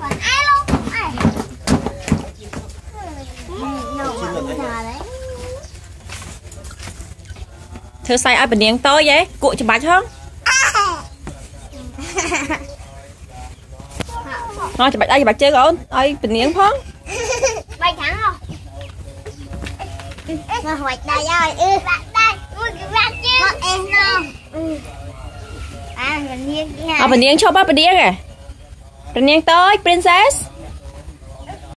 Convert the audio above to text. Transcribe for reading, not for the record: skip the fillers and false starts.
thưa sai ai bình điền tôi vậy cụ chụp bạch không thôi chụp bạch đây chụp bạch chơi con ai bình điền không bay thắng không mà hoạch đây ơi đây em không bình điền bình điền cho ba bình điền à bình điền tôi princess